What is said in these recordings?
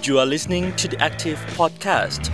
You are listening to the Active Podcast.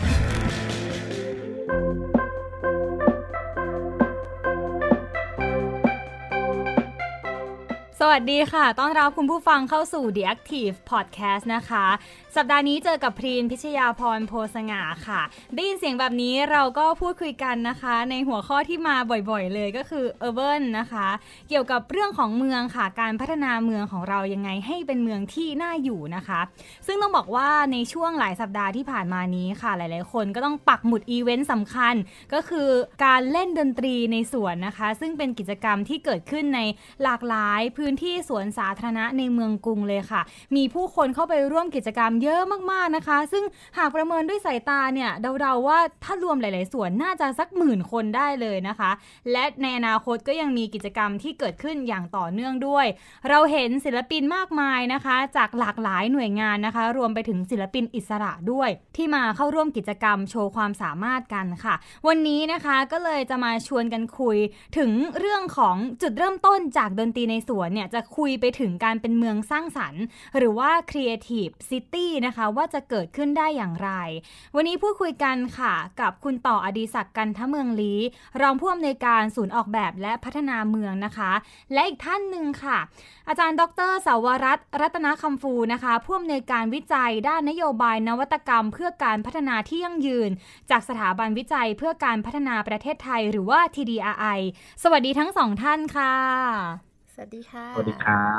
สวัสดีค่ะต้อนรับคุณผู้ฟังเข้าสู่ The Active Podcast นะคะสัปดาห์นี้เจอกับพรีนพิชยาพรโพสง่าค่ะได้ยินเสียงแบบนี้เราก็พูดคุยกันนะคะในหัวข้อที่มาบ่อยๆเลยก็คือ Urban นะคะเกี่ยวกับเรื่องของเมืองค่ะการพัฒนาเมืองของเรายังไงให้เป็นเมืองที่น่าอยู่นะคะซึ่งต้องบอกว่าในช่วงหลายสัปดาห์ที่ผ่านมานี้ค่ะหลายๆคนก็ต้องปักหมุดอีเวนต์สำคัญก็คือการเล่นดนตรีในสวนนะคะซึ่งเป็นกิจกรรมที่เกิดขึ้นในหลากหลายพื้นที่สวนสาธารณะในเมืองกรุงเลยค่ะมีผู้คนเข้าไปร่วมกิจกรรมเยอะมากๆนะคะซึ่งหากประเมินด้วยสายตาเนี่ยเดาๆว่าถ้ารวมหลายๆสวนน่าจะสัก10,000 คนได้เลยนะคะและในอนาคตก็ยังมีกิจกรรมที่เกิดขึ้นอย่างต่อเนื่องด้วยเราเห็นศิลปินมากมายนะคะจากหลากหลายหน่วยงานนะคะรวมไปถึงศิลปินอิสระด้วยที่มาเข้าร่วมกิจกรรมโชว์ความสามารถกันค่ะวันนี้นะคะก็เลยจะมาชวนกันคุยถึงเรื่องของจุดเริ่มต้นจากดนตรีในสวนเนี่ยจะคุยไปถึงการเป็นเมืองสร้างสรรค์หรือว่า Creative City นะคะว่าจะเกิดขึ้นได้อย่างไรวันนี้พูดคุยกันค่ะกับคุณต่ออดีศักดิ์กันทเมืองลี้รองผู้อำนวยการศูนย์ออกแบบและพัฒนาเมืองนะคะและอีกท่านหนึ่งค่ะอาจารย์ดร.สาวรัตน์รัตนคำฟูนะคะผู้อำนวยการวิจัยด้านนโยบายนวัตกรรมเพื่อการพัฒนาที่ยั่งยืนจากสถาบันวิจัยเพื่อการพัฒนาประเทศไทยหรือว่า TDRI สวัสดีทั้งสองท่านค่ะสวัสดีค่ะสวัสดีครับ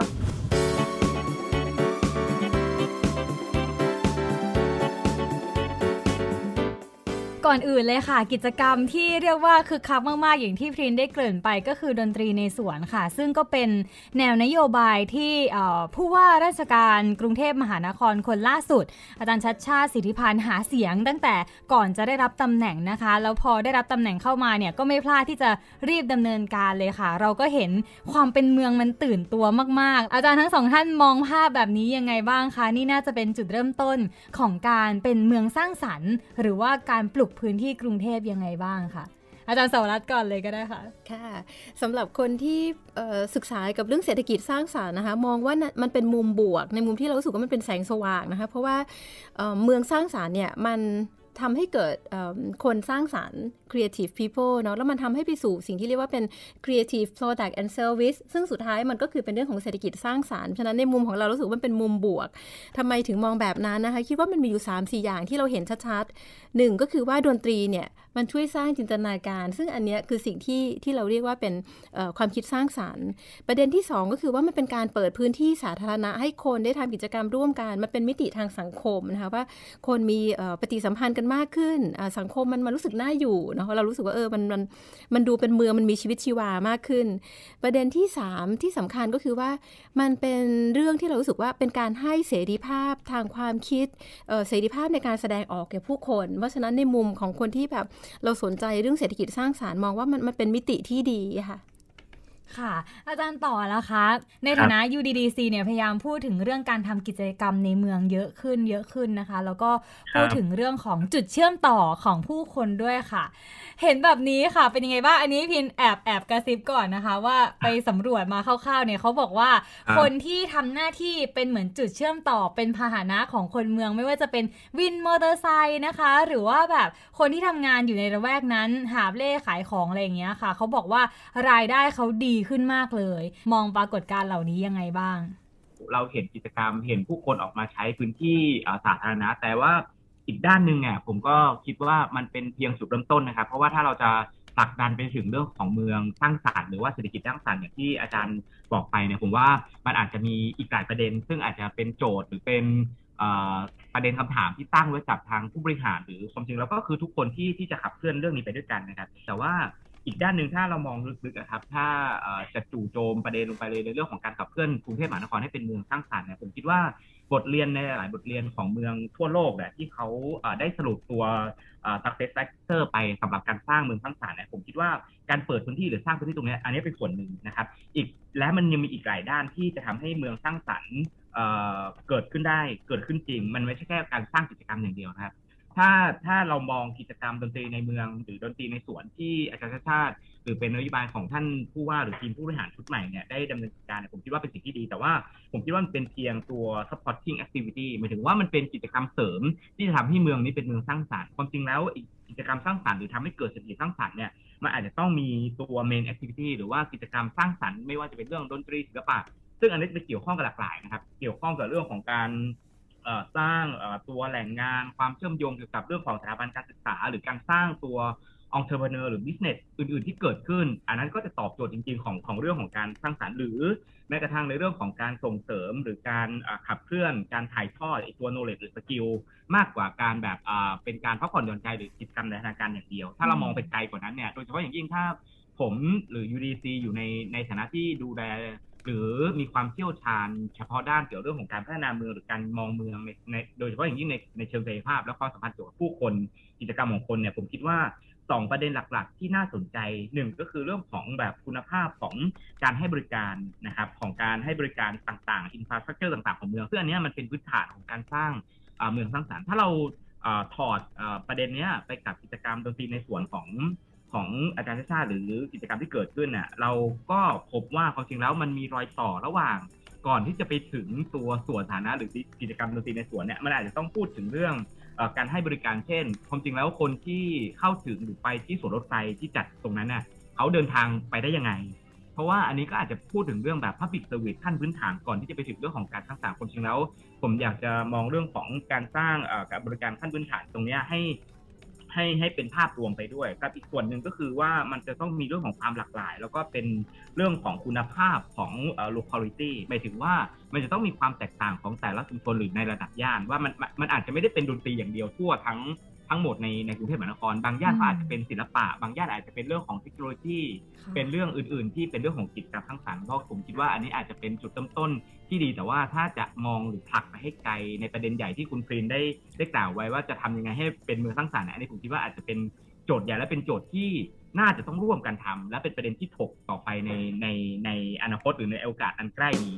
ก่อนอื่นเลยค่ะกิจกรรมที่เรียกว่าคึกคักมากๆอย่างที่พรินได้เกริ่นไปก็คือดนตรีในสวนค่ะซึ่งก็เป็นแนวนโยบายที่ผู้ว่าราชการกรุงเทพมหานครคนล่าสุดอาจารย์ชัชชาติสิทธิพันธ์หาเสียงตั้งแต่ก่อนจะได้รับตำแหน่งนะคะแล้วพอได้รับตำแหน่งเข้ามาเนี่ยก็ไม่พลาดที่จะรีบดำเนินการเลยค่ะเราก็เห็นความเป็นเมืองมันตื่นตัวมากๆอาจารย์ทั้งสองท่านมองภาพแบบนี้ยังไงบ้างคะนี่น่าจะเป็นจุดเริ่มต้นของการเป็นเมืองสร้างสรรค์หรือว่าการปลุกพื้นที่กรุงเทพยังไงบ้างค่ะอาจารย์สาวรัตน์ก่อนเลยก็ได้ค่ะค่ะสำหรับคนที่ศึกษากับเรื่องเศรษฐกิจสร้างสรรค์นะคะมองว่ามันเป็นมุมบวกในมุมที่เรารู้สึกว่ามันเป็นแสงสว่างนะคะเพราะว่าเมืองสร้างสรรค์เนี่ยมันทำให้เกิดคนสร้างสรรค์ creative people เนาะแล้วมันทำให้ไปสู่สิ่งที่เรียกว่าเป็น creative product and service ซึ่งสุดท้ายมันก็คือเป็นเรื่องของเศรษฐกิจสร้างสรรค์ฉะนั้นในมุมของเรารู้สึกว่ามันเป็นมุมบวกทำไมถึงมองแบบนั้นนะคะคิดว่ามันมีอยู่ 3-4 อย่างที่เราเห็นชัดๆ1ก็คือว่าดนตรีเนี่ยมันช่วยสร้างจินตนาการซึ่งอันนี้คือสิ่งที่เราเรียกว่าเป็นความคิดสร้างสรรค์ประเด็นที่2ก็คือว่ามันเป็นการเปิดพื้นที่สาธารณะให้คนได้ทำกิจกรรมร่วมกันมันเป็นมิติทางสังคมนะคะว่าคนมีปฏิสัมพันธ์กันมากขึ้นสังคมมันรู้สึกน่าอยู่เนาะเรารู้สึกว่ามันดูเป็นเมืองมันมีชีวิตชีวามากขึ้นประเด็นที่3ที่สำคัญก็คือว่ามันเป็นเรื่องที่เรารู้สึกว่าเป็นการให้เสรีภาพทางความคิดเสรีภาพในการแสดงออกแก่ผู้คนเพราะฉะนั้นในมุมของคนที่แบบเราสนใจเรื่องเศรษฐกิจสร้างสรรค์มองว่ามันเป็นมิติที่ดีค่ะค่ะอาจารย์ต่อแล้วคะในฐานะ UDDC เนี่ยพยายามพูดถึงเรื่องการทำกิจกรรมในเมืองเยอะขึ้นนะคะแล้วก็พูดถึงเรื่องของจุดเชื่อมต่อของผู้คนด้วยค่ะเห็นแบบนี้ค่ะเป็นยังไงบ้างอันนี้พินแอบกระซิบก่อนนะคะว่าไปสำรวจมาคร่าวๆเนี่ยเขาบอกว่าคนที่ทำหน้าที่เป็นเหมือนจุดเชื่อมต่อเป็นพาหนะของคนเมืองไม่ว่าจะเป็นวินมอเตอร์ไซค์นะคะหรือว่าแบบคนที่ทำงานอยู่ในระแวกนั้นหาบเล่ขายของอะไรอย่างเงี้ยค่ะเขาบอกว่ารายได้เขาดีขึ้นมากเลยมองปรากฏการณ์เหล่านี้ยังไงบ้างเราเห็นกิจกรรมเห็นผู้คนออกมาใช้พื้นที่สาธารณะแต่ว่าอีกด้านนึงเนี่ยผมก็คิดว่ามันเป็นเพียงจุดเริ่มต้นนะครับเพราะว่าถ้าเราจะผลักดันไปถึงเรื่องของเมืองสร้างสรรค์หรือว่าเศรษฐกิจสร้างสรรค์อย่างที่อาจารย์บอกไปเนี่ยผมว่ามันอาจจะมีอีกหลายประเด็นซึ่งอาจจะเป็นโจทย์หรือเป็นประเด็นคำถามที่ตั้งไว้กับทางผู้บริหารหรือความจริงแล้วก็คือทุกคนที่จะขับเคลื่อนเรื่องนี้ไปด้วยกันนะครับแต่ว่าอีกด้านหนึ่งถ้าเรามองลึกๆครับถ้าจะจู่โจมประเด็นลงไปเลยในเรื่องของการขับเคลื่อนกรุงเทพมหานครให้เป็นเมืองสร้างสรรค์เนี่ยผมคิดว่าบทเรียนในหลายบทเรียนของเมืองทั่วโลกเนี่ยที่เขาได้สรุปตัวsuccess factor ไปสำหรับการสร้างเมืองสร้างสรรค์เนี่ยผมคิดว่าการเปิดพื้นที่หรือสร้างพื้นที่ตรงนี้อันนี้เป็นส่วนหนึ่งนะครับอีกและมันยังมีอีกหลายด้านที่จะทำให้เมืองสร้างสรรค์เกิดขึ้นได้เกิดขึ้นจริงมันไม่ใช่แค่การสร้างกิจกรรมอย่างเดียวนะครับถ้าเรามองกิจกรรมดนตรีในเมืองหรือดนตรีในสวนที่อาจารย์ชาติหรือเป็นนโยบายของท่านผู้ว่าหรือทีมผู้บริหารชุดใหม่เนี่ยได้ดำเนินการผมคิดว่าเป็นสิ่งที่ดีแต่ว่าผมคิดว่ามันเป็นเพียงตัว supporting activity หมายถึงว่ามันเป็นกิจกรรมเสริมที่จะทำให้เมืองนี้เป็นเมืองสร้างสรรค์ความจริงแล้วกิจกรรมสร้างสรรค์หรือทำให้เกิดเศรษฐกิจสร้างสรรค์เนี่ยมันอาจจะต้องมีตัว main activity หรือว่ากิจกรรมสร้างสรรค์ไม่ว่าจะเป็นเรื่องดนตรีศิลปะซึ่งอันนี้จะเกี่ยวข้องกับหลากหลายนะครับเกี่ยวข้องกับเรื่องของการสร้างตัวแหล่งงานความเชื่อมโยงเกี่ยวกับเรื่องของสถาบันการศึกษาหรือการสร้างตัวentrepreneur หรือ business อื่นๆที่เกิดขึ้นอันนั้นก็จะตอบโจทย์จริงๆของเรื่องของการสร้างสรรค์หรือแม้กระทั่งในเรื่องของการส่งเสริมหรือการขับเคลื่อนการถ่ายทอดตัว knowledge หรือ skill มากกว่าการแบบเป็นการพักผ่อนหย่อนใจหรือกิจกรรมในทางการอย่างเดียวถ้าเรามองไปไกลกว่านั้นเนี่ยโดยเฉพาะอย่างยิ่งถ้าผมหรือ UDC อยู่ในฐานะที่ดูแลหรือมีความเชี่ยวชาญเฉพาะด้านเกี่ยวเรื่องของการพัฒนาเมืองหรือการมองเมืองในโดยเฉพาะอย่างยิ่งในเชิงศักยภาพและความสัมพันธ์เกี่ยวกับผู้คนกิจกรรมของคนเนี่ยผมคิดว่า2ประเด็นหลักๆที่น่าสนใจ1ก็คือเรื่องของแบบคุณภาพของการให้บริการนะครับของการให้บริการต่างๆอินฟราสตรัคเจอร์ต่างๆของเมืองซึ่งอันนี้มันเป็นพื้นฐานของการสร้างเมืองสร้างสรรค์ถ้าเราถอดประเด็นนี้ไปกับกิจกรรมดนตรีในส่วนของอาจารย์ชาติหรือกิจกรรมที่เกิดขึ้นน่ะเราก็พบว่าความจริงแล้วมันมีรอยต่อระหว่างก่อนที่จะไปถึงตัวสวนสาธารณะหรือกิจกรรมดนตรีในสวนเนี่ยมันอาจจะต้องพูดถึงเรื่องการให้บริการเช่นความจริงแล้วคนที่เข้าถึงหรือไปที่สวนรถไฟที่จัดตรงนั้นน่ะเขาเดินทางไปได้ยังไงเพราะว่าอันนี้ก็อาจจะพูดถึงเรื่องแบบ public service ขั้นพื้นฐานก่อนที่จะไปถึงเรื่องของการสร้างสรรค์ความจริงแล้วผมอยากจะมองเรื่องของการสร้างการบริการขั้นพื้นฐานตรงนี้ให้เป็นภาพรวมไปด้วยกับอีกส่วนหนึ่งก็คือว่ามันจะต้องมีเรื่องของความหลากหลายแล้วก็เป็นเรื่องของคุณภาพของlocality หมายถึงว่ามันจะต้องมีความแตกต่างของแต่ละชุมชนหรือในระดับย่านว่ามันอาจจะไม่ได้เป็นดนตรีอย่างเดียวทั่วทั้งหมดในกรุงเทพมหานครบางย่านก็อาจจะเป็นศิลปะบางย่านอาจจะเป็นเรื่องของเทคโนโลยีเป็นเรื่องอื่นๆที่เป็นเรื่องของกิจกรรมสร้างสรรค์เพราะผมคิดว่าอันนี้อาจจะเป็นจุดเริ่มต้นที่ดีแต่ว่าถ้าจะมองหรือผลักไปให้ไกลในประเด็นใหญ่ที่คุณพรินได้กล่าวไว้ว่าจะทำยังไงให้เป็นเมืองสร้างสรรค์อันนี้ผมคิดว่าอาจจะเป็นโจทย์ใหญ่และเป็นโจทย์ที่น่าจะต้องร่วมกันทำและเป็นประเด็นที่ถกต่อไปในอนาคตหรือในโอกาสอันใกล้นี้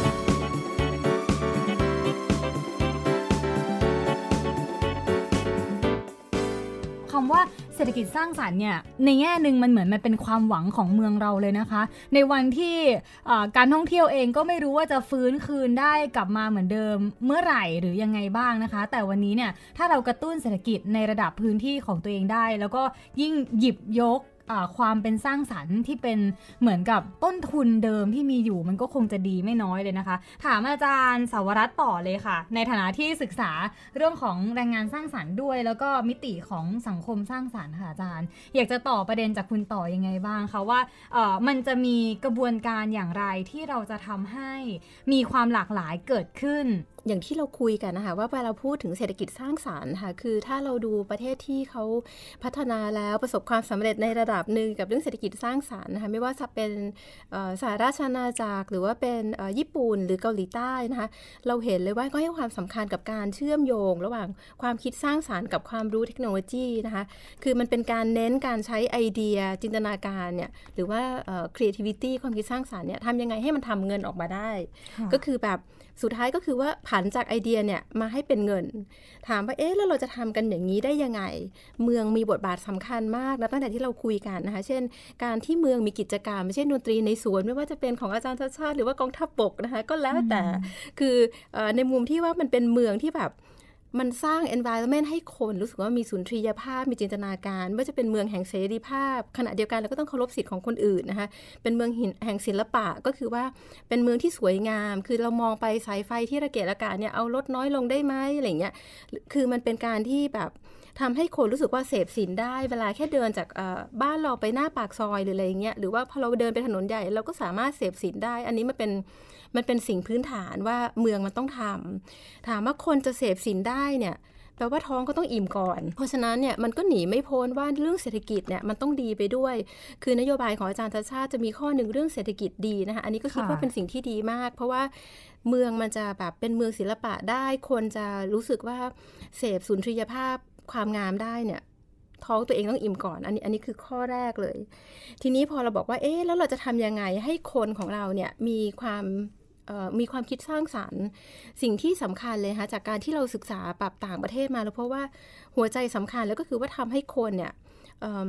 คำว่าเศรษฐกิจสร้างสรรค์เนี่ยในแง่นึงมันเหมือนมันเป็นความหวังของเมืองเราเลยนะคะในวันที่การท่องเที่ยวเองก็ไม่รู้ว่าจะฟื้นคืนได้กลับมาเหมือนเดิมเมื่อไหร่หรือยังไงบ้างนะคะแต่วันนี้เนี่ยถ้าเรากระตุ้นเศรษฐกิจในระดับพื้นที่ของตัวเองได้แล้วก็ยิ่งหยิบยกความเป็นสร้างสรรค์ที่เป็นเหมือนกับต้นทุนเดิมที่มีอยู่มันก็คงจะดีไม่น้อยเลยนะคะถามอาจารย์สาวรัตน์ต่อเลยค่ะในฐานะที่ศึกษาเรื่องของแรงงานสร้างสรรค์ด้วยแล้วก็มิติของสังคมสร้างสรรค์ค่ะอาจารย์อยากจะต่อประเด็นจากคุณต่อยังไงบ้างคะว่ามันจะมีกระบวนการอย่างไรที่เราจะทำให้มีความหลากหลายเกิดขึ้นอย่างที่เราคุยกันนะคะว่าเวลาเราพูดถึงเศรษฐกิจสร้างสรรค์ค่ะคือถ้าเราดูประเทศที่เขาพัฒนาแล้วประสบความสำเร็จในระดับหนึ่งกับเรื่องเศรษฐกิจสร้างสรรค์นะคะไม่ว่าจะเป็นสหราชอาณาจักรหรือว่าเป็นญี่ปุ่นหรือเกาหลีใต้นะคะเราเห็นเลยว่าก็ให้ความสำคัญกับการเชื่อมโยงระหว่างความคิดสร้างสรรค์กับความรู้เทคโนโลยีนะคะคือมันเป็นการเน้นการใช้ไอเดียจินตนาการเนี่ยหรือว่า creativity ความคิดสร้างสรรค์เนี่ยทำยังไงให้มันทำเงินออกมาได้ก็คือแบบสุดท้ายก็คือว่าผันจากไอเดียเนี่ยมาให้เป็นเงินถามว่าแล้วเราจะทำกันอย่างนี้ได้ยังไงเมืองมีบทบาทสำคัญมากนะตั้งแต่ที่เราคุยกันนะคะเช่นการที่เมืองมีกิจกรรมไม่ใช่ดนตรีในสวนไม่ว่าจะเป็นของอาจารย์ชาติชาติหรือว่ากองทัพบกนะคะก็แล้วแต่คือในมุมที่ว่ามันเป็นเมืองที่แบบมันสร้าง environment ให้คนรู้สึกว่ามีสุนทรียภาพมีจินตนาการไม่ว่าจะเป็นเมืองแห่งเสรีภาพขณะเดียวกันเราก็ต้องเคารพสิทธิ์ของคนอื่นนะคะเป็นเมืองแห่งศิลปะก็คือว่าเป็นเมืองที่สวยงามคือเรามองไปสายไฟที่ระเกะระกะเนี่ยเอาลดน้อยลงได้ไหมอะไรเงี้ยคือมันเป็นการที่แบบทำให้คนรู้สึกว่าเสพสินได้เวลาแค่เดินจากบ้านเราไปหน้าปากซอยหรืออะไรเงี้ยหรือว่าพอเราเดินไปถนนใหญ่เราก็สามารถเสพสินได้อันนี้มันเป็นสิ่งพื้นฐานว่าเมืองมันต้องทำถามว่าคนจะเสพสินได้เนี่ยแปลว่าท้องก็ต้องอิ่มก่อนเพราะฉะนั้นเนี่ยมันก็หนีไม่พ้นว่าเรื่องเศรษฐกิจเนี่ยมันต้องดีไปด้วยคือนโยบายของอาจารย์ชาติชาติจะมีข้อหนึ่งเรื่องเศรษฐกิจดีนะคะอันนี้ก็คิดว่าเป็นสิ่งที่ดีมากเพราะว่าเมืองมันจะแบบเป็นเมืองศิลปะได้คนจะรู้สึกว่าเสพสุนทรียภาพความงามได้เนี่ยท้องตัวเองต้องอิ่มก่อนอันนี้คือข้อแรกเลยทีนี้พอเราบอกว่าแล้วเราจะทำยังไงให้คนของเราเนี่ยมีความคิดสร้างสรรค์สิ่งที่สำคัญเลยค่ะจากการที่เราศึกษาปรับต่างประเทศมาแล้วเพราะว่าหัวใจสำคัญแล้วก็คือว่าทำให้คนเนี่ย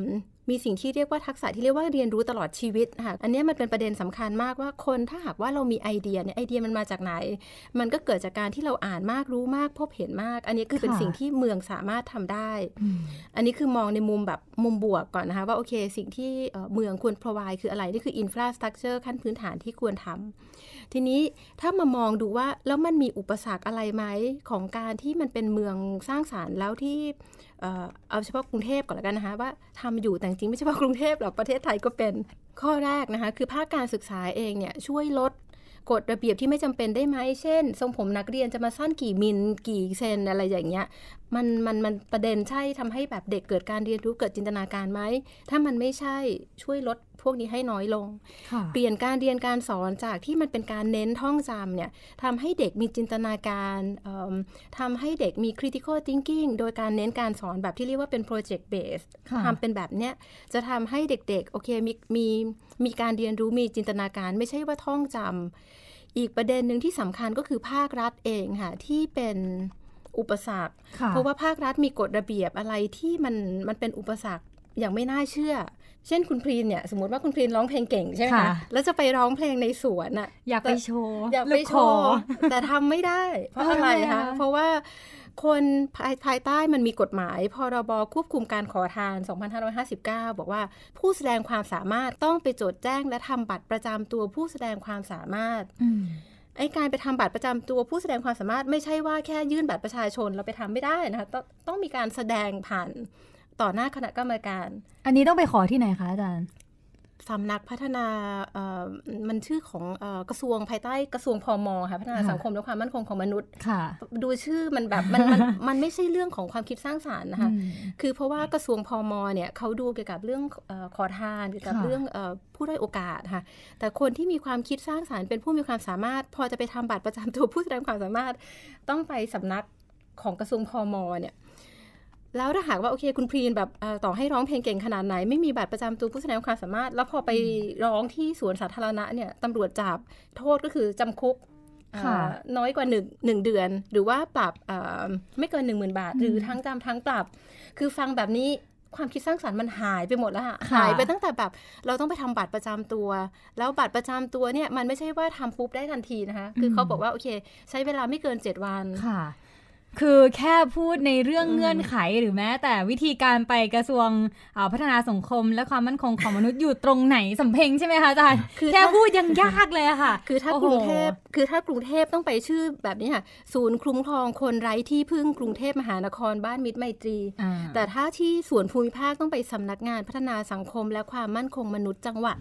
มีสิ่งที่เรียกว่าทักษะที่เรียกว่าเรียนรู้ตลอดชีวิตค่ะอันนี้มันเป็นประเด็นสำคัญมากว่าคนถ้าหากว่าเรามีไอเดียเนี่ยไอเดียมันมาจากไหนมันก็เกิดจากการที่เราอ่านมากรู้มากพบเห็นมากอันนี้คือเป็นสิ่งที่เมืองสามารถทำได้อันนี้คือมองในมุมแบบมุมบวกก่อนนะคะว่าโอเคสิ่งที่เมืองควร provide คืออะไรนี่คือ infrastructure ขั้นพื้นฐานที่ควรทำทีนี้ถ้ามามองดูว่าแล้วมันมีอุปสรรคอะไรไหมของการที่มันเป็นเมืองสร้างสรรค์แล้วที่เอาเฉพาะกรุงเทพก่อนแล้วกันนะคะว่าทำอยู่แต่จริงไม่เฉพาะกรุงเทพหรอกประเทศไทยก็เป็นข้อแรกนะคะคือภาคการศึกษาเองเนี่ยช่วยลดกฎระเบียบที่ไม่จำเป็นได้ไหมเช่นทรงผมนักเรียนจะมาสั้นกี่มิลกี่เซนอะไรอย่างเงี้ยมันประเด็นใช่ทำให้แบบเด็กเกิดการเรียนรู้เกิดจินตนาการไหมถ้ามันไม่ใช่ช่วยลดพวกนี้ให้น้อยลงเปลี่ยนการเรียนการสอนจากที่มันเป็นการเน้นท่องจำเนี่ยทำให้เด็กมีจินตนาการทำให้เด็กมี critical thinking โดยการเน้นการสอนแบบที่เรียกว่าเป็น project based ทำเป็นแบบเนี้ยจะทำให้เด็กๆโอเคมีการเรียนรู้มีจินตนาการไม่ใช่ว่าท่องจำอีกประเด็นหนึ่งที่สำคัญก็คือภาครัฐเองค่ะที่เป็นอุปสรรคเพราะว่าภาครัฐมีกฎระเบียบอะไรที่มันเป็นอุปสรรคอย่างไม่น่าเชื่อเช่นคุณพรีนเนี่ยสมมติว่าคุณพรีนร้องเพลงเก่งใช่ไหมคะแล้วจะไปร้องเพลงในสวนอะอยากไปโชว์แต่ทำไม่ได้เพราะอะไรคะเพราะว่าคนภายใต้มันมีกฎหมายพรบควบคุมการขอทาน 2559 บอกว่าผู้แสดงความสามารถต้องไปจดแจ้งและทำบัตรประจำตัวผู้แสดงความสามารถไอ้การไปทำบัตรประจำตัวผู้แสดงความสามารถไม่ใช่ว่าแค่ยื่นบัตรประชาชนเราไปทำไม่ได้นะคะต้องมีการแสดงผ่านต่อหน้าคณะกรรมการอันนี้ต้องไปขอที่ไหนคะอาจารย์สำนักพัฒนามันชื่อของกระทรวงภายใต้กระทรวงพม.ค่ะพัฒนาสังคมและความมั่นคงของมนุษย์ดูชื่อมันแบบมันไม่ใช่เรื่องของความคิดสร้างสรรค์นะคะคือเพราะว่ากระทรวงพม.เนี่ยเขาดูเกี่ยวกับเรื่องขอทานเกี่ยวกับเรื่องผู้ด้อยโอกาสค่ะแต่คนที่มีความคิดสร้างสรรค์เป็นผู้มีความสามารถพอจะไปทำบัตรประจำตัวผู้แสดงความสามารถต้องไปสำนักของกระทรวงพม.เนี่ยแล้วถ้าหากว่าโอเคคุณพรีนแบบต่อให้ร้องเพลงเก่งขนาดไหนไม่มีบัตรประจำตัวผู้แสดงความสามารถแล้วพอไปร้องที่สวนสาธารณะเนี่ยตำรวจจับโทษก็คือจำคุกน้อยกว่า1เดือนหรือว่าปรับไม่เกิน 10,000 บาทหรือทั้งจำทั้งปรับคือฟังแบบนี้ความคิดสร้างสรรค์มันหายไปหมดแล้วค่ะหายไปตั้งแต่แบบเราต้องไปทำบัตรประจำตัวแล้วบัตรประจำตัวเนี่ยมันไม่ใช่ว่าทำปุ๊บได้ทันทีนะคะคือเขาบอกว่าโอเคใช้เวลาไม่เกิน7 วันคือแค่พูดในเรื่องเงื่อนไขหรือแม้แต่วิธีการไปกระทรวงพัฒนาสังคมและความมั่นคงของมนุษย์อยู่ตรงไหนสำเพ็งใช่ไหมคะอาจารย์แค่พูดยังยากเลยค่ะคือถ้ากรุงเทพต้องไปชื่อแบบนี้ค่ะศูนย์คุ้มครองคนไร้ที่พึ่งกรุงเทพมหานครบ้านมิตรไมตรีแต่ถ้าที่ส่วนภูมิภาคต้องไปสำนักงานพัฒนาสังคมและความมั่นคงมนุษย์จังหวัด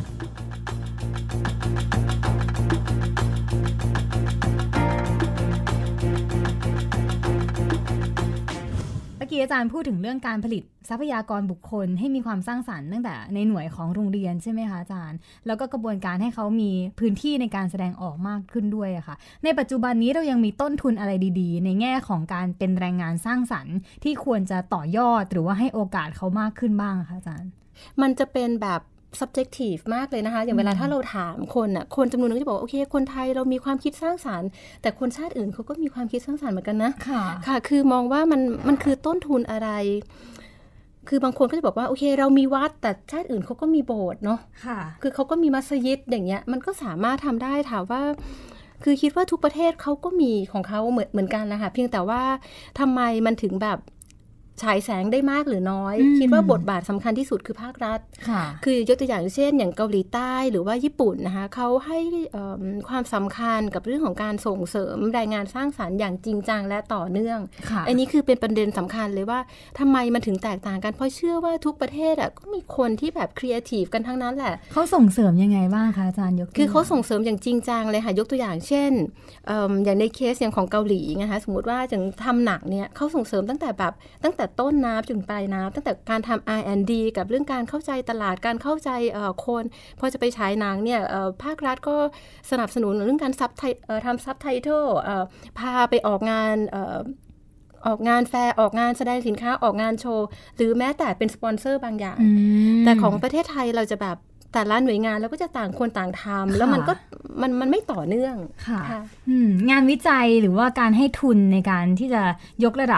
เมื่อกี้อาจารย์พูดถึงเรื่องการผลิตทรัพยากรบุคคลให้มีความสร้างสรรค์ตั้งแต่ในหน่วยของโรงเรียนใช่ไหมคะอาจารย์แล้วก็กระบวนการให้เขามีพื้นที่ในการแสดงออกมากขึ้นด้วยอะค่ะในปัจจุบันนี้เรายังมีต้นทุนอะไรดีๆในแง่ของการเป็นแรงงานสร้างสรรค์ที่ควรจะต่อยอดหรือว่าให้โอกาสเขามากขึ้นบ้างคะอาจารย์มันจะเป็นแบบ subjective มากเลยนะคะอย่างเวลาถ้าเราถามคนจำนวนนึงจะบอกโอเคคนไทยเรามีความคิดสร้างสรรค์แต่คนชาติอื่นเขาก็มีความคิดสร้างสรรค์เหมือนกันนะค่ะคือมองว่ามันคือต้นทุนอะไรคือบางคนก็จะบอกว่าโอเคเรามีวัดแต่ชาติอื่นเขาก็มีโบสถ์เนาะคือเขาก็มีมัสยิดอย่างเงี้ยมันก็สามารถทำได้ถามว่าคือคิดว่าทุกประเทศเขาก็มีของเขาเหมือนกันนะคะเพียงแต่ว่าทำไมมันถึงแบบฉายแสงได้มากหรือน้อยคิดว่าบทบาทสำคัญที่สุดคือภาครัฐคือยกตัวอย่างเช่นอย่างเกาหลีใต้หรือว่าญี่ปุ่นนะคะเขาให้ความสำคัญกับเรื่องของการส่งเสริมแรงงานสร้างสรรค์อย่างจริงจังและต่อเนื่องอันนี้คือเป็นประเด็นสำคัญเลยว่าทำไมมันถึงแตกต่างกันเพราะเชื่อว่าทุกประเทศก็มีคนที่แบบครีเอทีฟกันทั้งนั้นแหละเขาส่งเสริมยังไงบ้างคะอาจารย์ยกคือเขาส่งเสริมอย่างจริงจังเลยค่ะยกตัวอย่างเช่นอย่างในเคสอย่างของเกาหลีนะคะสมมติว่าอย่างทำหนักเนี่ยเขาส่งเสริมตั้งแต่ต้นน้ำจนปลายน้ำตั้งแต่การทำ R&D กับเรื่องการเข้าใจตลาดการเข้าใจคนพอจะไปฉายหนังเนี่ยภาครัฐก็สนับสนุนเรื่องการทำซับไตเติลพาไปออกงานแฟร์ออกงานแสดงสินค้าออกงานโชว์หรือแม้แต่เป็นสปอนเซอร์บางอย่างแต่ของประเทศไทยเราจะแบบแต่ละหน่วยงานแล้วก็จะต่างคนต่างทำแล้วมันไม่ต่อเนื่องค่ะงานวิจัยหรือว่าการให้ทุนในการที่จะยกระดับ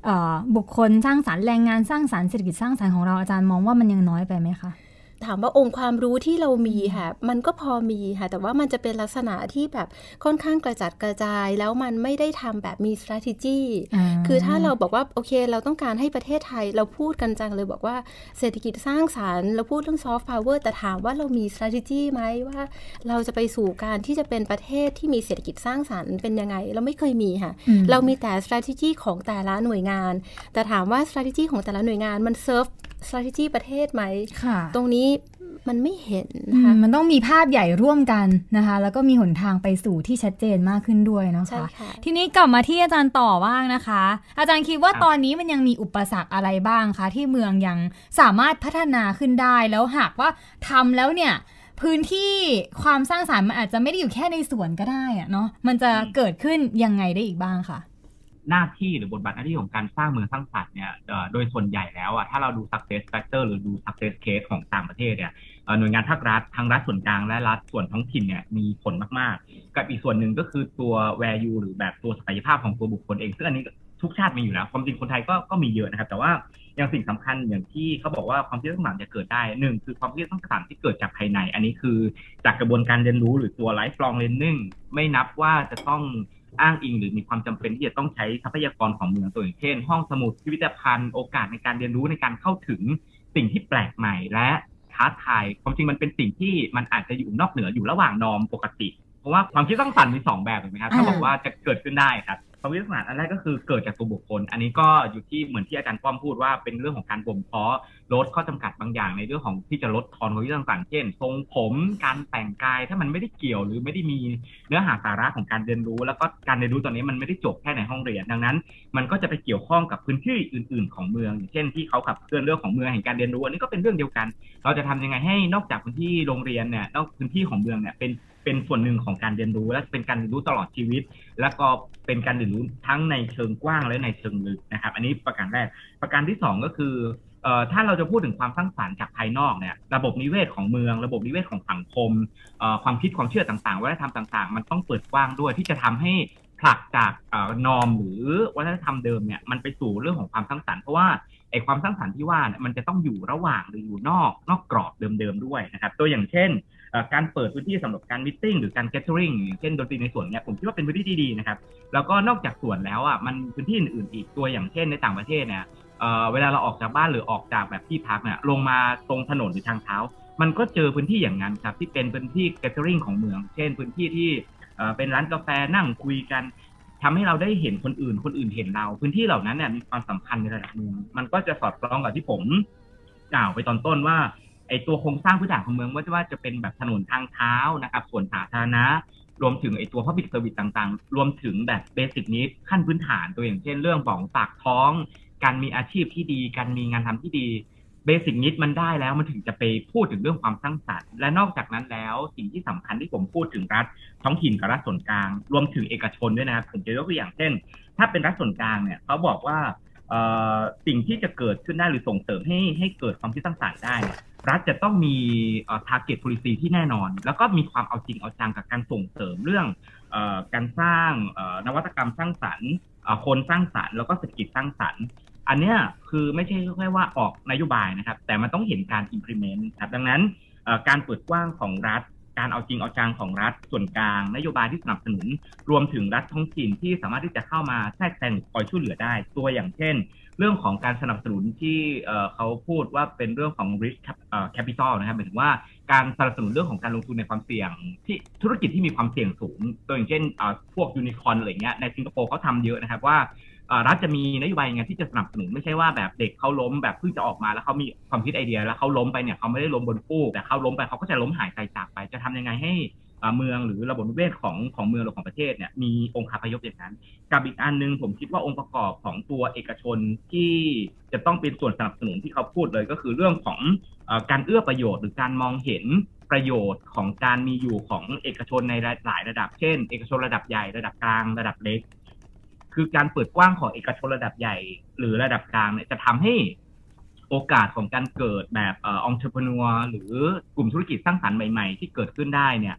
บุคคลสร้างสรรค์แรงงานสร้างสรรค์เศรษฐกิจสร้างสรรค์ของเราอาจารย์มองว่ามันยังน้อยไปไหมคะถามว่าองค์ความรู้ที่เรามีค่ะมันก็พอมีค่ะแต่ว่ามันจะเป็นลักษณะที่แบบค่อนข้างกระจัดกระจายแล้วมันไม่ได้ทำแบบมี strategy คือถ้าเราบอกว่าโอเคเราต้องการให้ประเทศไทยเราพูดกันจังเลยบอกว่าเศรษฐกิจสร้างสรรค์เราพูดเรื่อง soft power แต่ถามว่าเรามี strategy ไหมว่าเราจะไปสู่การที่จะเป็นประเทศที่มีเศรษฐกิจสร้างสรรค์เป็นยังไงเราไม่เคยมีค่ะเรามีแต่ strategy ของแต่ละหน่วยงานแต่ถามว่า strategy ของแต่ละหน่วยงานมัน serve strategy ประเทศไหมตรงนี้มันไม่เห็นค่ะมันต้องมีภาพใหญ่ร่วมกันนะคะแล้วก็มีหนทางไปสู่ที่ชัดเจนมากขึ้นด้วยนะคะทีนี้กลับมาที่อาจารย์ต่อบ้างนะคะอาจารย์คิดว่าตอนนี้มันยังมีอุปสรรคอะไรบ้างคะที่เมืองยังสามารถพัฒนาขึ้นได้แล้วหากว่าทำแล้วเนี่ยพื้นที่ความสร้างสรรค์มันอาจจะไม่ได้อยู่แค่ในสวนก็ได้อะเนาะมันจะเกิดขึ้นยังไงได้อีกบ้างคะหน้าที่หรือบทบาทหน้าที่ของการสร้างเมืองสร้างสรรค์เนี่ยโดยส่วนใหญ่แล้วถ้าเราดู success factor หรือดู success case ของต่างประเทศเนี่ยหน่วยงานภาครัฐทั้งรัฐส่วนกลางและรัฐส่วนท้องถิ่นเนี่ยมีผลมากๆกับอีกส่วนหนึ่งก็คือตัว value หรือแบบตัวศักยภาพของตัวบุคคลเองซึ่งอันนี้ทุกชาติมีอยู่แล้วความจริงคนไทยก็มีเยอะนะครับแต่ว่าอย่างสิ่งสำคัญอย่างที่เขาบอกว่าความคิดสร้างสรรค์จะเกิดได้หนึ่งคือความคิดสร้างสรรค์ที่เกิดจากภายในอันนี้คือจากกระบวนการเรียนรู้หรือตัว lifelong learning ไม่นับว่าจะต้องอ้างอิงหรือมีความจำเป็นที่จะต้องใช้ทรัพยากรของเมืองตัวอย่างเช่นห้องสมุดพิพิธภัณฑ์โอกาสในการเรียนรู้ในการเข้าถึงสิ่งที่แปลกใหม่และท้าทายความจริงมันเป็นสิ่งที่มันอาจจะอยู่นอกเหนืออยู่ระหว่างนอร์มปกติเพราะว่าความคิดสร้างสรรค์มี2แบบถูกไหมครับถ้าบอกว่าจะเกิดขึ้นได้ครับความคิดสร้างสรรค์อันแรกก็คือเกิดจากตัวบุคคลอันนี้ก็อยู่ที่เหมือนที่อาจารย์ป้อมพูดว่าเป็นเรื่องของการบ่มเพาะลดข้อจำกัดบางอย่างในเรื่องของที่จะลดทอนความคิดสร้างสรรค์เช่นทรงผมการแต่งกายถ้ามันไม่ได้เกี่ยวหรือไม่ได้มีเนื้อหาสาระของการเรียนรู้แล้วก็การเรียนรู้ตอนนี้มันไม่ได้จบแค่ในห้องเรียนดังนั้นมันก็จะไปเกี่ยวข้องกับพื้นที่อื่นๆของเมืองเช่นที่เขาขับเคลื่อนเรื่องของเมืองแห่งการเรียนรู้อันนี้ก็เป็นเรื่องเดียวกันเราจะทำยังไงให้นอกจากพื้นที่โรงเรียนเนี่ยนอกพื้นที่ของเมืองเนี่ยเป็นส่วนหนึ่งของการเรียนรู้และเป็นการเรียนรู้ตลอดชีวิตแล้วก็เป็นการเรียนรู้ทั้งในเชิงกว้างและในเชิงลึกนะครับอันนี้ประการแรกประการที่2ก็คือถ้าเราจะพูดถึงความสร้างสรรค์จากภายนอกเนี่ยระบบนิเวศของเมืองระบบนิเวศของสังคมความคิดความเชื่อต่างๆวัฒนธรรมต่างๆมันต้องเปิดกว้างด้วยที่จะทำให้ผลักจากนอร์มหรือวัฒนธรรมเดิมเนี่ยมันไปสู่เรื่องของความสร้างสรรค์เพราะว่าไอ้ความสร้างสรรค์ที่ว่าเนี่ยมันจะต้องอยู่ระหว่างหรืออยู่นอกกรอบเดิมๆด้วยนะครับตัวอย่างเช่นการเปิดพื้นที่สำหรับการมิทติ้งหรือการแกเธอริงเช่นดนตรีในสวนเนี่ยผมคิดว่าเป็นพื้นที่ที่ดีนะครับแล้วก็นอกจากสวนแล้วมันพื้นที่อื่นๆอีกตัวอย่างเช่นในต่างประเทศเนี่ยเวลาเราออกจากบ้านหรือออกจากแบบที่พักเนี่ยลงมาตรงถนนหรือทางเท้ามันก็เจอพื้นที่อย่างนั้นครับที่เป็นพื้นที่แกเธอริงของเมืองเช่นพื้นที่ที่เป็นร้านกาแฟนั่งคุยกันทำให้เราได้เห็นคนอื่นเห็นเราพื้นที่เหล่านั้นเนี่ยมีความสำคัญในระดับหนึ่งมันก็จะสอดคล้องกับที่ผมกล่าวไปตอนต้นว่าไอตัวโครงสร้างพื้นฐานของเมืองว่าจะเป็นแบบถนนทางเท้านะครับส่วนสาธารณะรวมถึงไอตัว public service ต่างๆรวมถึงแบบเบสิกนิดขั้นพื้นฐานตัวอย่างเช่นเรื่องของปากท้องการมีอาชีพที่ดีการมีงานทำที่ดีเบสิกนิดมันได้แล้วมันถึงจะไปพูดถึงเรื่องความสร้างสรรค์และนอกจากนั้นแล้วสิ่งที่สำคัญที่ผมพูดถึงรัฐท้องถิ่นกับรัฐส่วนกลางรวมถึงเอกชนด้วยนะครับผมจะยกตัวอย่างเช่นถ้าเป็นรัฐส่วนกลางเนี่ยเขาบอกว่าสิ่งที่จะเกิดขึ้นได้หรือส่งเสริมให้เกิดความคิดสร้างสรรค์ได้รัฐจะต้องมีtarget policy ที่แน่นอนแล้วก็มีความเอาจริงเอาจังกับการส่งเสริมเรื่องการสร้างนวัตกรรมสร้างสรรค์คนสร้างสรรค์แล้วก็เศรษฐกิจสร้างสรรค์อันเนี้ยคือไม่ใช่แค่ว่าออกนโยบายนะครับแต่มันต้องเห็นการ implement ครับดังนั้นการเปิดกว้างของรัฐการเอาจริงเอาจังของรัฐส่วนกลางนโยบายที่สนับสนุนรวมถึงรัฐท้องถิ่นที่สามารถที่จะเข้ามาแทรกแซงคอยช่วยเหลือได้ตัวอย่างเช่นเรื่องของการสนับสนุนที่เขาพูดว่าเป็นเรื่องของ risk capital นะครับหมายถึงว่าการสนับสนุนเรื่องของการลงทุนในความเสี่ยงที่ธุรกิจที่มีความเสี่ยงสูงตัวอย่างเช่นพวกยูนิคอร์นอะไรเงี้ยในสิงคโปร์เขาทำเยอะนะครับว่ารัฐจะมีนโยบายยังไงที่จะสนับสนุนไม่ใช่ว่าแบบเด็กเขาล้มแบบเพิ่งจะออกมาแล้วเขามีความคิดไอเดียแล้วเขาล้มไปเนี่ยเขาไม่ได้ล้มบนฟูกแต่เขาล้มไปเขาก็จะล้มหายใจจากไปจะทำยังไงให้เมืองหรือระบบนิเวศของเมืองหรือของประเทศเนี่ยมีองค์คาพยพอย่างนั้นกับอีกอันนึงผมคิดว่าองค์ประกอบของตัวเอกชนที่จะต้องเป็นส่วนสนับสนุนที่เขาพูดเลยก็คือเรื่องของการเอื้อประโยชน์หรือการมองเห็นประโยชน์ของการมีอยู่ของเอกชนในหลายระดับเช่นเอกชนระดับใหญ่ระดับกลางระดับเล็กคือการเปิดกว้างของเอกชนระดับใหญ่หรือระดับกลางเนี่ยจะทำให้โอกาสของการเกิดแบบentrepreneur หรือกลุ่มธุรกิจสร้างสรรค์ใหม่ๆที่เกิดขึ้นได้เนี่ย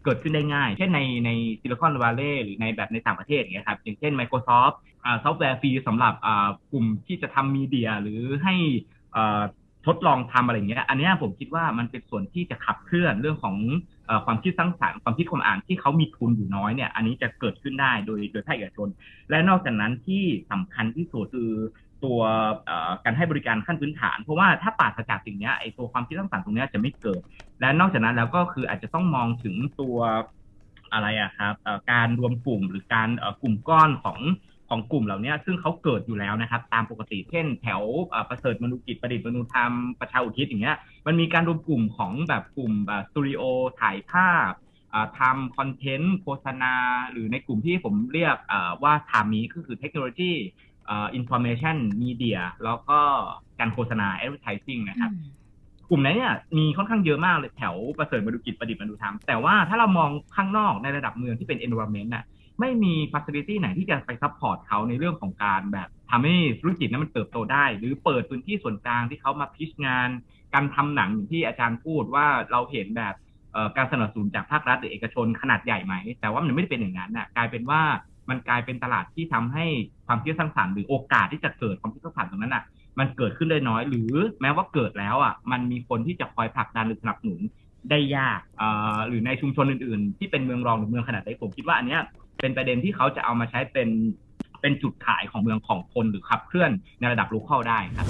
เกิดขึ้นได้ง่ายเช่นในซิลิคอนวัลเลย์หรือในแบบในต่างประเทศอย่างเงี้ยครับอย่างเช่น Microsoft ซอฟต์แวร์ฟรีสำหรับกลุ่มที่จะทำมีเดียหรือให้ทดลองทำอะไรอย่างเงี้ยอันนี้ผมคิดว่ามันเป็นส่วนที่จะขับเคลื่อนเรื่องของความคิดสร้างสรรค์ความคิดความอ่านที่เขามีทุนอยู่น้อยเนี่ยอันนี้จะเกิดขึ้นได้โดยภาคเอกชนและนอกจากนั้นที่สำคัญที่สุดคือตัวการให้บริการขั้นพื้นฐานเพราะว่าถ้าปราศจากสิ่งนี้ไอ้ตัวความคิดสร้างสรรค์ตรงนี้จะไม่เกิดและนอกจากนั้นแล้วก็คืออาจจะต้องมองถึงตัวอะไรครับการรวมกลุ่มหรือการกลุ่มก้อนของกลุ่มเหล่านี้ซึ่งเขาเกิดอยู่แล้วนะครับตามปกติเช่นแถวประเสริฐมนุกิจประดิษฐ์มนุธรรมประชาอุทิศอย่างเงี้ยมันมีการรวมกลุ่มของแบบกลุ่มสตูดิโอถ่ายภาพทำคอนเทนต์โฆษณาหรือในกลุ่มที่ผมเรียกว่าทามีก็คือเทคโนโลยีinformation media แล้วก็การโฆษณา advertising นะครับกลุ่มนั้นเนี่ยมีค่อนข้างเยอะมากเลยแถวประเสริฐมนุกิจประดิษฐ์มนุธรรมแต่ว่าถ้าเรามองข้างนอกในระดับเมืองที่เป็น environment น่ะไม่มี facility ไหนที่จะไป support เขาในเรื่องของการแบบทำให้ธุรกิจนั้นมันเติบโตได้หรือเปิดพื้นที่ส่วนกลางที่เขามาพิชงานการทำหนังอย่างที่อาจารย์พูดว่าเราเห็นแบบการสนับสนุนจากภาครัฐหรือเอกชนขนาดใหญ่ไหมแต่ว่ามันไม่ได้เป็นอย่างนั้นน่ะกลายเป็นว่ามันกลายเป็นตลาดที่ทำให้ความคิดสร้างสรรค์หรือโอกาสที่จะเกิดความคิดสร้างสรรค์ตรงนั้นน่ะมันเกิดขึ้นได้น้อยหรือแม้ว่าเกิดแล้วอ่ะมันมีคนที่จะคอยผลักดันหรือสนับสนุนได้ยากหรือในชุมชนอื่นๆที่เป็นเมืองรองหรือเมืองขนาดเล็กผมคิดว่าอันเนี้ยเป็นประเด็นที่เขาจะเอามาใช้เป็นจุดขายของเมืองของคนหรือขับเคลื่อนในระดับโลคอลได้ครับ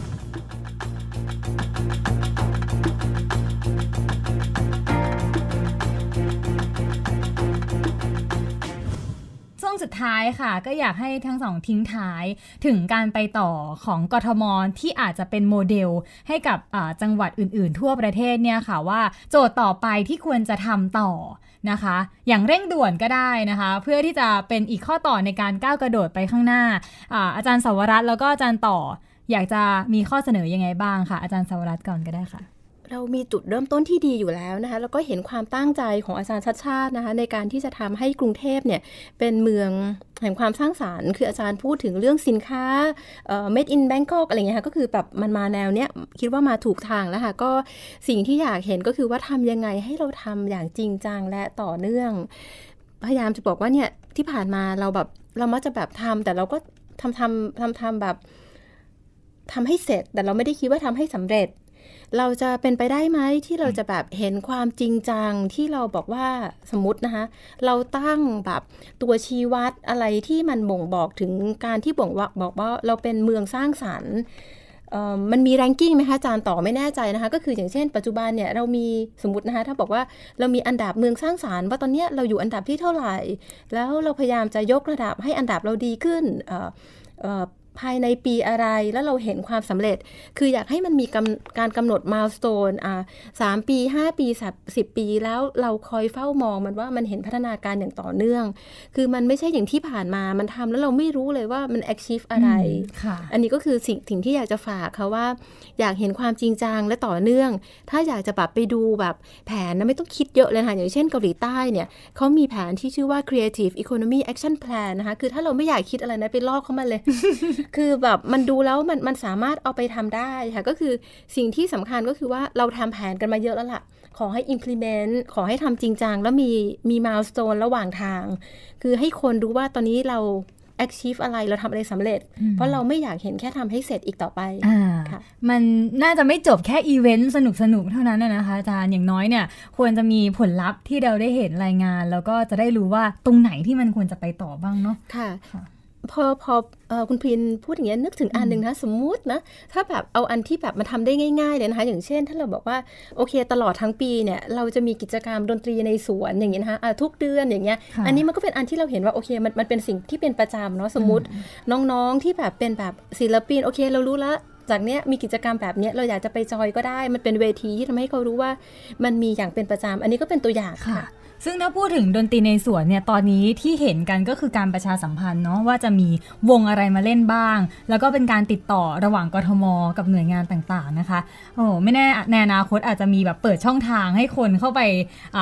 ช่วงสุดท้ายค่ะก็อยากให้ทั้งสองทิ้งท้ายถึงการไปต่อของกทมที่อาจจะเป็นโมเดลให้กับจังหวัดอื่นๆทั่วประเทศเนี่ยค่ะว่าโจทย์ต่อไปที่ควรจะทำต่อนะคะอย่างเร่งด่วนก็ได้นะคะเพื่อที่จะเป็นอีกข้อต่อในการก้าวกระโดดไปข้างหน้าอาจารย์สวรัตน์แล้วก็อาจารย์ต่ออยากจะมีข้อเสนอยังไงบ้างค่ะอาจารย์สวรัตน์ก่อนก็ได้ค่ะเรามีจุดเริ่มต้นที่ดีอยู่แล้วนะคะแล้วก็เห็นความตั้งใจของอาจารย์ชัชชาตินะคะในการที่จะทำให้กรุงเทพเนี่ยเป็นเมืองแห่งความสร้างสรรค์คืออาจารย์พูดถึงเรื่องสินค้าmade in Bangkok อะไรเงี้ยค่ะก็คือแบบมันมาแนวเนี้ยคิดว่ามาถูกทางแล้วค่ะก็สิ่งที่อยากเห็นก็คือว่าทำยังไงให้เราทำอย่างจริงจังและต่อเนื่องพยายามจะบอกว่าเนี่ยที่ผ่านมาเราแบบเรามักจะแบบทำแต่เราก็ทำแบบทำให้เสร็จแต่เราไม่ได้คิดว่าทำให้สำเร็จเราจะเป็นไปได้ไหมที่เราจะแบบเห็นความจริงจังที่เราบอกว่าสมมตินะคะเราตั้งแบบตัวชี้วัดอะไรที่มันบ่งบอกถึงการที่บอกว่าเราเป็นเมืองสร้างสรรค์มันมีแรงกิ้งไหมคะอาจารย์ต่อไม่แน่ใจนะคะก็คืออย่างเช่นปัจจุบันเนี่ยเรามีสมมตินะคะถ้าบอกว่าเรามีอันดับเมืองสร้างสรรค์ว่าตอนนี้เราอยู่อันดับที่เท่าไหร่แล้วเราพยายามจะยกระดับให้อันดับเราดีขึ้นภายในปีอะไรแล้วเราเห็นความสำเร็จคืออยากให้มันมีการกำหนด milestone 3 ปี 5 ปี 10 ปีแล้วเราคอยเฝ้ามองมันว่ามันเห็นพัฒนาการอย่างต่อเนื่องคือมันไม่ใช่อย่างที่ผ่านมามันทำแล้วเราไม่รู้เลยว่ามัน achieve อะไรอันนี้ก็คือสิ่งที่อยากจะฝากค่ะว่าอยากเห็นความจริงจังและต่อเนื่องถ้าอยากจะแบบไปดูแบบแผนนะไม่ต้องคิดเยอะเลยค่ะอย่างเช่นเกาหลีใต้เนี่ยเขามีแผนที่ชื่อว่า Creative Economy Action Plan นะคะคือถ้าเราไม่อยากคิดอะไรนะไปลอกเข้ามาเลย คือแบบมันดูแล้วมันสามารถเอาไปทำได้ค่ะก็คือสิ่งที่สำคัญก็คือว่าเราทำแผนกันมาเยอะแล้วล่ะขอให้ implement ขอให้ทำจริงจังแล้วมี milestone ระหว่างทางคือให้คนรู้ว่าตอนนี้เรา achieve อะไรเราทำอะไรสำเร็จเพราะเราไม่อยากเห็นแค่ทำให้เสร็จอีกต่อไปค่ะมันน่าจะไม่จบแค่อีเวนต์สนุกเท่านั้นนะคะอาจารย์อย่างน้อยเนี่ยควรจะมีผลลัพธ์ที่เราได้เห็นรายงานแล้วก็จะได้รู้ว่าตรงไหนที่มันควรจะไปต่อบ้างเนาะค่ะพอคุณพินพูดอย่างนี้นึกถึงอันหนึ่งนะสมมุตินะถ้าแบบเอาอันที่แบบมาทำได้ง่ายๆเลยนะคะอย่างเช่นถ้าเราบอกว่าโอเคตลอดทั้งปีเนี่ยเราจะมีกิจกรรมดนตรีในสวนอย่างนี้นะคะทุกเดือนอย่างเงี้ยอันนี้มันก็เป็นอันที่เราเห็นว่าโอเคมันเป็นสิ่งที่เป็นประจำเนาะสมมุติน้องๆที่แบบเป็นแบบศิลปินโอเคเรารู้แล้วจากเนี้ยมีกิจกรรมแบบเนี้ยเราอยากจะไปจอยก็ได้มันเป็นเวทีที่ทำให้เขารู้ว่ามันมีอย่างเป็นประจำอันนี้ก็เป็นตัวอย่างค่ะซึ่งถ้าพูดถึงดนตรีในสวนเนี่ยตอนนี้ที่เห็นกันก็คือการประชาสัมพันธ์เนาะว่าจะมีวงอะไรมาเล่นบ้างแล้วก็เป็นการติดต่อระหว่างกทม.กับหน่วยงานต่างๆนะคะโอ้ไม่แน่ในอนาคตอาจจะมีแบบเปิดช่องทางให้คนเข้าไป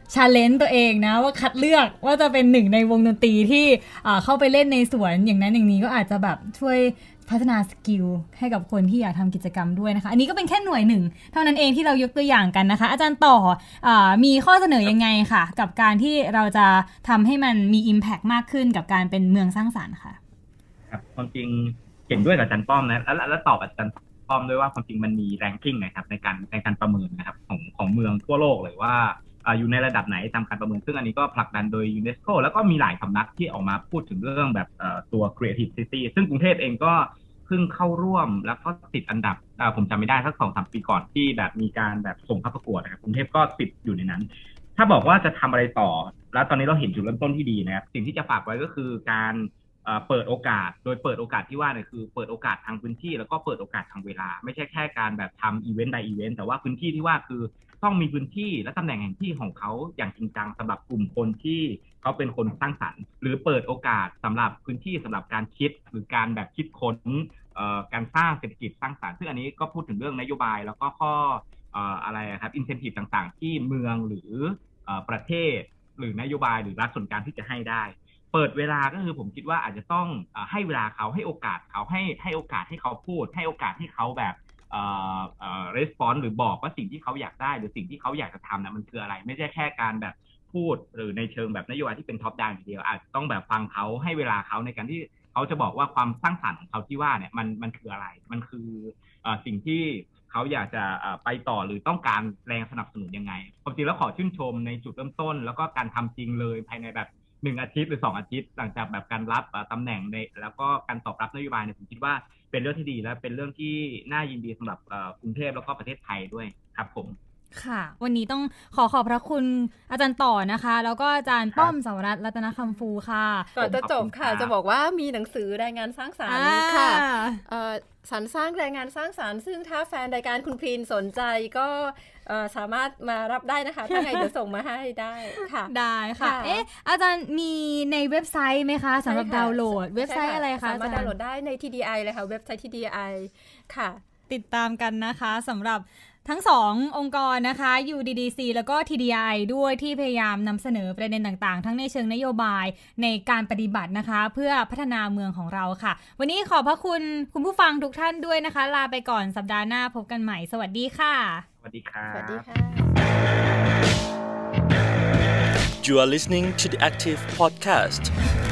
challenge ตัวเองนะว่าคัดเลือกว่าจะเป็นหนึ่งในวงดนตรีที่เข้าไปเล่นในสวนอย่างนั้นอย่างนี้ก็อาจจะแบบช่วยพัฒนาสกิลให้กับคนที่อยากทำกิจกรรมด้วยนะคะอันนี้ก็เป็นแค่หน่วยหนึ่งเท่านั้นเองที่เรายกตัวอย่างกันนะคะอาจารย์ต่อมีข้อเสนอยังไงค่ะกับการที่เราจะทำให้มันมี impact มากขึ้นกับการเป็นเมืองสร้างสรรค์ค่ะครับความจริงเห็นด้วยกับอาจารย์ป้อมนะแล้วตอบอาจารย์ป้อมด้วยว่าความจริงมันมี ranking นะครับในการประเมินนะครับของเมืองทั่วโลกเลยว่าอยู่ในระดับไหนตามการประเมินซึ่งอันนี้ก็ผลักดันโดยยูเนสโกแล้วก็มีหลายสำนักที่ออกมาพูดถึงเรื่องแบบตัว Creative City ซึ่งกรุงเทพเองก็เพิ่งเข้าร่วมแล้วก็ติดอันดับผมจำไม่ได้สัก 2-3 ปีก่อนที่แบบมีการแบบส่งเข้าประกวดนะครับกรุงเทพก็ติดอยู่ในนั้นถ้าบอกว่าจะทำอะไรต่อแล้วตอนนี้เราเห็นจุดเริ่มต้นที่ดีนะครับสิ่งที่จะฝากไว้ก็คือการเปิดโอกาสโดยเปิดโอกาสที่ว่าเนี่ยคือเปิดโอกาสทางพื้นที่แล้วก็เปิดโอกาสทางเวลาไม่ใช่แค่การแบบทำอีเวนต์ใดอีเวนต์แต่ว่าพื้นที่ที่ว่าคือต้องมีพื้นที่และตำแหน่งแห่งที่ของเขาอย่างจริงจังสำหรับกลุ่มคนที่เขาเป็นคนสร้างสรรค์หรือเปิดโอกาสสำหรับพื้นที่สำหรับการคิดหรือการแบบคิดค้นการสร้างเศรษฐกิจสร้างสรรค์ซึ่งอันนี้ก็พูดถึงเรื่องนโยบายแล้วก็ข้ออะไรครับอินเซนทีฟต่างๆที่เมืองหรือประเทศหรือนโยบายหรือรัฐส่วนกลางที่จะให้ได้เปิดเวลาก็คือผมคิดว่าอาจจะต้องให้เวลาเขาให้โอกาสเขาให้โอกาสให้เขาพูดให้โอกาสให้เขาแบบresponse หรือบอกว่าสิ่งที่เขาอยากได้หรือสิ่งที่เขาอยากจะทำนะมันคืออะไรไม่ใช่แค่การแบบพูดหรือในเชิงแบบนโยบายที่เป็นท็อปดาวน์อย่างเดียวอาจจะต้องแบบฟังเขาให้เวลาเขาในการที่เขาจะบอกว่าความสร้างสรรค์ของเขาที่ว่าเนี่ยมันคืออะไรมันคือสิ่งที่เขาอยากจะไปต่อหรือต้องการแรงสนับสนุนยังไงความจริงแล้วขอชื่นชมในจุดเริ่มต้นแล้วก็การทำจริงเลยภายในแบบ1 อาทิตย์หรือ2 อาทิตย์หลังจากแบบการรับตำแหน่งในแล้วก็การตอบรับนโยบายเนี่ยผมคิดว่าเป็นเรื่องที่ดีและเป็นเรื่องที่น่ายินดีสำหรับกรุงเทพแล้วก็ประเทศไทยด้วยครับผมค่ะวันนี้ต้องขอบพระคุณอาจารย์ต่อนะคะแล้วก็อาจารย์ป้อมสาวรัตน์รัตนคำฟูค่ะก่อนจะจบค่ะจะบอกว่ามีหนังสือรายงานสร้างสรรค์ค่ะสรรสร้างรายงานสร้างสรรค์ซึ่งถ้าแฟนรายการคุณพรีนสนใจก็สามารถมารับได้นะคะถ้าไงเดี๋ยวส่งมาให้ได้ค่ะได้ค่ะอาจารย์มีในเว็บไซต์ไหมคะสำหรับดาวน์โหลดเว็บไซต์อะไรคะสามารถดาวน์โหลดได้ใน TDI เลยค่ะเว็บไซต์ TDI ค่ะติดตามกันนะคะสำหรับทั้ง2องค์กรนะคะ UDDC แล้วก็ TDI ด้วยที่พยายามนำเสนอประเด็นต่างๆทั้งในเชิงนโยบายในการปฏิบัตินะคะเพื่อพัฒนาเมืองของเราค่ะวันนี้ขอบพระคุณคุณผู้ฟังทุกท่านด้วยนะคะลาไปก่อนสัปดาห์หน้าพบกันใหม่สวัสดีค่ะสวัสดีครับสวัสดีค่ะ You are listening to the Active Podcast